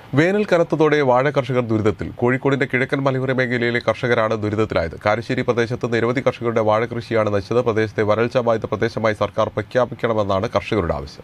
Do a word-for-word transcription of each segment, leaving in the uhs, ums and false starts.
വേനൽ കനത്തതോടെ വാഴ കർഷകർ ദുരിതത്തിൽ. കോഴിക്കോടിന്റെ കിഴക്കൻ മലയോര മേഖലയിലെ കർഷകരാണ് ദുരിതത്തിലായത്. കാരശ്ശേരി പ്രദേശത്ത് നിരവധി കർഷകരുടെ വാഴ കൃഷിയാണ് നശിച്ചത്. പ്രദേശത്തെ വരൾച്ച ബാധിത പ്രദേശമായി സർക്കാർ പ്രഖ്യാപിക്കണമെന്നാണ് കർഷകരുടെ ആവശ്യം.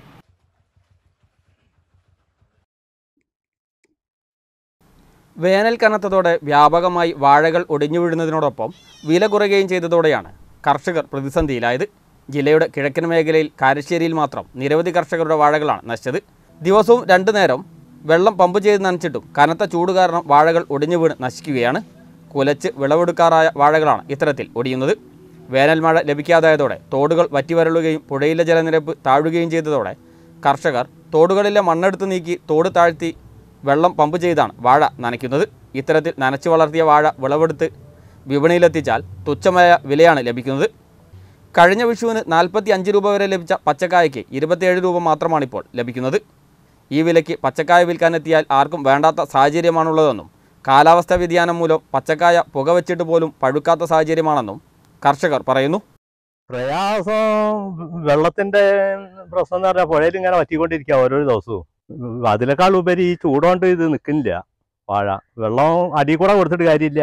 വേനൽ കനത്തതോടെ വ്യാപകമായി വാഴകൾ ഒടിഞ്ഞു വീഴുന്നതിനോടൊപ്പം വില കുറയുകയും ചെയ്തതോടെയാണ് കർഷകർ പ്രതിസന്ധിയിലായത്. ജില്ലയുടെ കിഴക്കൻ മേഖലയിൽ കാരശ്ശേരിയിൽ മാത്രം നിരവധി കർഷകരുടെ വാഴകളാണ് നശിച്ചത്. ദിവസവും രണ്ടു നേരം വെള്ളം പമ്പ് ചെയ്ത് നനച്ചിട്ടും കനത്ത ചൂട് കാരണം വാഴകൾ ഒടിഞ്ഞു വീണ് നശിക്കുകയാണ്. കുലച്ച് വിളവെടുക്കാറായ വാഴകളാണ് ഇത്തരത്തിൽ ഒടിയുന്നത്. വേനൽ മഴ ലഭിക്കാതായതോടെ തോടുകൾ വറ്റിവരളുകയും പുഴയിലെ ജലനിരപ്പ് താഴുകയും ചെയ്തതോടെ കർഷകർ തോടുകളിലെ മണ്ണെടുത്ത് നീക്കി തോട് താഴ്ത്തി വെള്ളം പമ്പ് ചെയ്താണ് വാഴ നനയ്ക്കുന്നത്. ഇത്തരത്തിൽ നനച്ചു വളർത്തിയ വാഴ വിളവെടുത്ത് വിപണിയിലെത്തിച്ചാൽ തുച്ഛമായ വിലയാണ് ലഭിക്കുന്നത്. കഴിഞ്ഞ വിഷുവിന് നാൽപ്പത്തി അഞ്ച് രൂപ വരെ ലഭിച്ച പച്ചക്കായയ്ക്ക് ഇരുപത്തിയേഴ് രൂപ മാത്രമാണിപ്പോൾ ലഭിക്കുന്നത്. ഈ വിലയ്ക്ക് പച്ചക്കായ വിൽക്കാനെത്തിയാൽ ആർക്കും വേണ്ടാത്ത സാഹചര്യമാണുള്ളതെന്നും കാലാവസ്ഥാ വ്യതിയാനം മൂലം പച്ചക്കായ പുകവച്ചിട്ട് പോലും പഴുക്കാത്ത സാഹചര്യമാണെന്നും കർഷകർ പറയുന്നു. പ്രയാസം വെള്ളത്തിന്റെ പ്രശ്നം എന്ന് പറഞ്ഞാൽ പുഴയിൽ ഇങ്ങനെ വറ്റിക്കൊണ്ടിരിക്കുക ഓരോ ദിവസവും. അതിനേക്കാൾ ഉപരി ഈ ചൂടുകൊണ്ട് ഇത് നിൽക്കുന്നില്ല വാഴ. വെള്ളം അടി കൂടെ കൊടുത്തിട്ട് കാര്യമില്ല.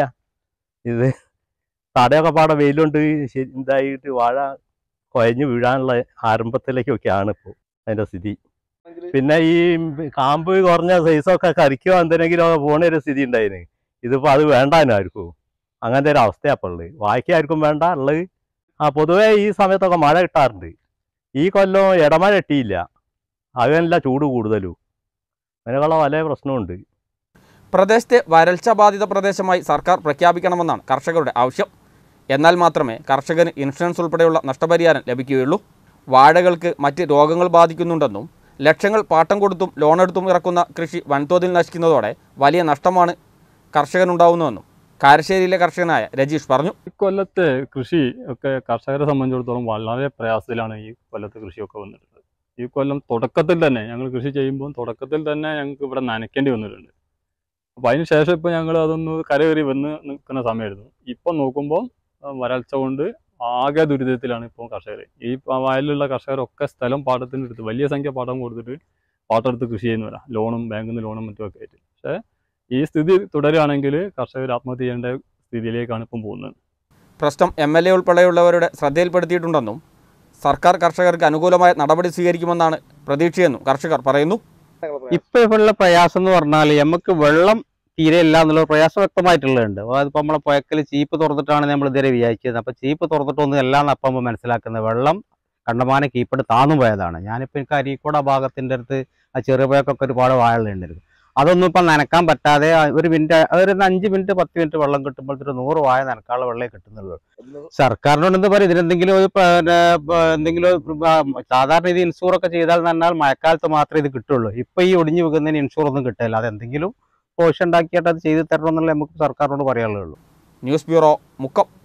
ഇത് തടയൊക്കെ പാടെ വെയിലുണ്ട് ഇതായിട്ട് വാഴ കുഴഞ്ഞു വീഴാനുള്ള ആരംഭത്തിലേക്കൊക്കെയാണ് ഇപ്പോൾ അതിൻ്റെ സ്ഥിതി. പിന്നെ ഈ കാമ്പ് കുറഞ്ഞ സൈസൊക്കെ കരിക്കോ എന്തിനെങ്കിലും പോണ ഒരു സ്ഥിതി ഉണ്ടായിരുന്നു. ഇതിപ്പോൾ അത് വേണ്ടാനായിരിക്കും. അങ്ങനത്തെ ഒരു അവസ്ഥയാണ് അപ്പോൾ ഉള്ളത്. വായിക്കായിരിക്കും വേണ്ട ഉള്ളത്. ആ പൊതുവേ ഈ സമയത്തൊക്കെ മഴ കിട്ടാറുണ്ട്. ഈ കൊല്ലം ഇടമഴ കിട്ടിയില്ല. അതിനല്ല ചൂട് കൂടുതലും. അങ്ങനെയുള്ള പല പ്രശ്നമുണ്ട്. പ്രദേശത്തെ വരൾച്ച ബാധിത പ്രദേശമായി സർക്കാർ പ്രഖ്യാപിക്കണമെന്നാണ് കർഷകരുടെ ആവശ്യം. എന്നാൽ മാത്രമേ കർഷകന് ഇൻഷുറൻസ് ഉൾപ്പെടെയുള്ള നഷ്ടപരിഹാരം ലഭിക്കുകയുള്ളൂ. വാഴകൾക്ക് മറ്റ് രോഗങ്ങൾ ബാധിക്കുന്നുണ്ടെന്നും ലക്ഷങ്ങൾ പാട്ടം കൊടുത്തും ലോണെടുത്തും ഇറക്കുന്ന കൃഷി വൻതോതിൽ നശിക്കുന്നതോടെ വലിയ നഷ്ടമാണ് കർഷകനുണ്ടാവുന്നതെന്നും കാരശ്ശേരിയിലെ കർഷകനായ രജീഷ് പറഞ്ഞു. ഈ കൊല്ലത്തെ കൃഷി ഒക്കെ കർഷകരെ സംബന്ധിച്ചിടത്തോളം വളരെ പ്രയാസത്തിലാണ് ഈ കൊല്ലത്തെ കൃഷിയൊക്കെ വന്നിട്ടുള്ളത്. ഈ കൊല്ലം തുടക്കത്തിൽ തന്നെ ഞങ്ങൾ കൃഷി ചെയ്യുമ്പോൾ തുടക്കത്തിൽ തന്നെ ഞങ്ങൾക്ക് ഇവിടെ നനയ്ക്കേണ്ടി വന്നിട്ടുണ്ട്. അപ്പോൾ അതിന് ശേഷം ഇപ്പോൾ ഞങ്ങൾ അതൊന്ന് കരകയറി വന്ന് നിൽക്കുന്ന സമയമായിരുന്നു. ഇപ്പം നോക്കുമ്പോൾ വരൾച്ച കൊണ്ട് ആകെ ദുരിതത്തിലാണ് ഇപ്പോൾ കർഷകർ. ഈ വയലിലുള്ള കർഷകരൊക്കെ സ്ഥലം പാട്ടത്തിന് എടുത്ത് വലിയ സംഖ്യ പാട്ടം കൊടുത്തിട്ട് പാട്ടെടുത്ത് കൃഷി ചെയ്യുന്നവരാ, ലോണും ബാങ്കിൽ നിന്ന് ലോണും മറ്റുമൊക്കെ ആയിട്ട്. പക്ഷേ ഈ സ്ഥിതി തുടരുകയാണെങ്കിൽ കർഷകർ ആത്മഹത്യ ചെയ്യേണ്ട സ്ഥിതിയിലേക്കാണ് ഇപ്പം പോകുന്നത്. പ്രശ്നം എം എൽ എ ഉൾപ്പെടെയുള്ളവരുടെ ശ്രദ്ധയിൽപ്പെടുത്തിയിട്ടുണ്ടെന്നും സർക്കാർ കർഷകർക്ക് അനുകൂലമായ നടപടി സ്വീകരിക്കുമെന്നാണ് പ്രതീക്ഷയെന്നും കർഷകർ പറയുന്നു. ഇപ്പോൾ ഉള്ള പ്രയാസം എന്ന് പറഞ്ഞാൽ നമുക്ക് വെള്ളം തീരെ ഇല്ല എന്നുള്ള പ്രയാസം വ്യക്തമായിട്ടുള്ളതുണ്ട്. അതിപ്പോൾ നമ്മളെ പുഴക്കൽ ചീപ്പ് തുറന്നിട്ടാണ് നമ്മൾ ഇതുവരെ വിചാരിച്ചത്. അപ്പോൾ ചീപ്പ് തുറന്നിട്ടൊന്നും എല്ലാം അപ്പം മനസ്സിലാക്കുന്നത് വെള്ളം കണ്ടമാനം കീപ്പിട്ട് താന്നു പോയതാണ്. ഞാനിപ്പോൾ എനിക്ക് അരീക്കോട് ആ ഭാഗത്തിൻ്റെ അടുത്ത് ആ ചെറുപുഴക്കൊക്കെ ഒരുപാട് വാഴകളുണ്ടായിരുന്നു. അതൊന്നും ഇപ്പം നനക്കാൻ പറ്റാതെ ഒരു മിനിറ്റ് ഒരു അഞ്ച് മിനിറ്റ് പത്ത് മിനിറ്റ് വെള്ളം കിട്ടുമ്പോഴത്തേക്ക് നൂറ് വാഴ നനക്കാനുള്ള വെള്ളമേ കിട്ടുന്നുള്ളൂ. സർക്കാരിനോട് എന്താ പറയുക, ഇതിനെന്തെങ്കിലും ഒരു എന്തെങ്കിലും സാധാരണ ഇത് ഇൻഷൂറൊക്കെ ചെയ്താൽ എന്നാൽ മഴക്കാലത്ത് മാത്രമേ ഇത് കിട്ടുള്ളൂ. ഇപ്പം ഈ ഒടിഞ്ഞു വെക്കുന്നതിന് ഇൻഷൂർ ഒന്നും കിട്ടില്ല. അതെന്തെങ്കിലും പോഷൻ ഉണ്ടാക്കിയിട്ട് അത് ചെയ്ത് തരണമെന്നുള്ള നമുക്ക് സർക്കാരിനോട് പറയാനുള്ളൂ. News bureau, Mukkam.